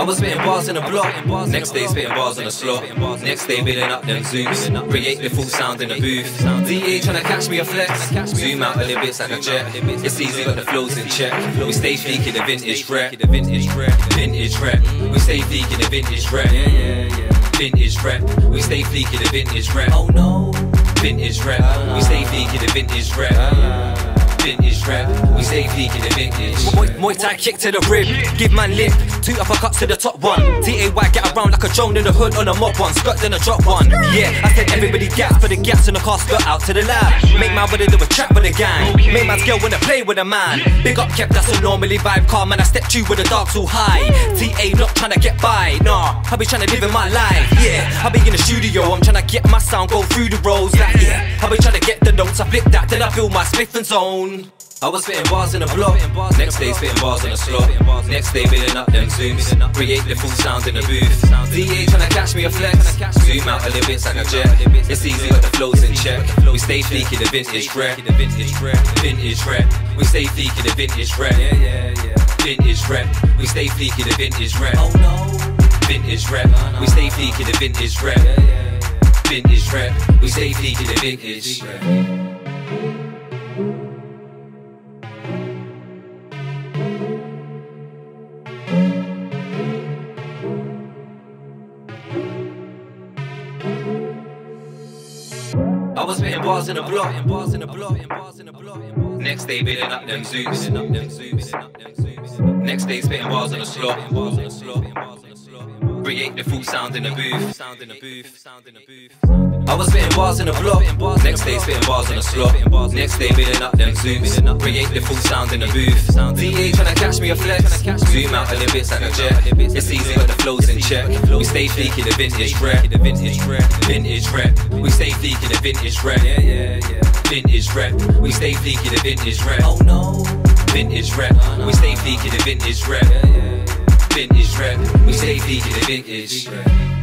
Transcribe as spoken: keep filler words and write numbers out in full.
was spitting bars in the block, next day spitting bars on the slot. Next day building up them zooms, create the full sound in the booth. D A tryna catch me a flex, zoom out a little bit like a jet. It's easy, got the flows in check. We stay fleeky, the vintage rap, vintage rap. We stay fleeky, the vintage rap, vintage rap. We stay fleeky, the vintage rap. Oh no, vintage rap. We stay fleeky, the vintage rap. Vintage rap, we stay fleeky the vintage. Muay, Muay Thai kick to the rib, give man lip, two uppercuts to the top one. T A Y get around like a drone in the hood on a mob one, skirt then a drop one. Yeah, I said everybody gas, but the gas in the car skirt out to the lab. Make my brother do a trap with a gang, make my girl wanna play with a man. Big up kept, that's a normally vibe car, man I stepped you with the dog too high. T A not tryna get by, nah, I be tryna live in my life. Yeah, I be in the studio, I'm tryna get my sound, go through the rows. Like yeah, I be tryna get the notes, I flip that, then I feel my spliff and zone. I was spitting bars in the block, next day spitting bars on the slot. Next day building up them zooms, create the full sound in the booth. D A tryna catch me a flex, zoom out a little bit like a jet. It's easy, got the flows in check. We stay fleeky, the vintage rap, vintage rap. We stay fleeky, the vintage rap, vintage rap. We stay fleeky, the vintage rap. Oh no, vintage rap. We stay fleeky, the vintage rap, vintage rap. We stay fleeky, the vintage rap. I was spitting bars in the block, bars in the block, bars in the block. Next day building up them zooms, next day spitting bars on the slot. Create the full sound in the booth. I was spitting bars in the block, next day spitting bars on the slot. Next day building up them zooms, create the full sound in the booth. D A tryna catch me a flex, zoom out a little bit like a jet. It's easy, got the flows in check. We stay fleeky, the vintage rap, vintage rap. We stay fleeky, the vintage rap, vintage rap. We stay fleeky, the vintage rap. Oh no, vintage rap. We stay fleeky, the vintage rap, vintage rap. We stay fleeky, the vintage rap.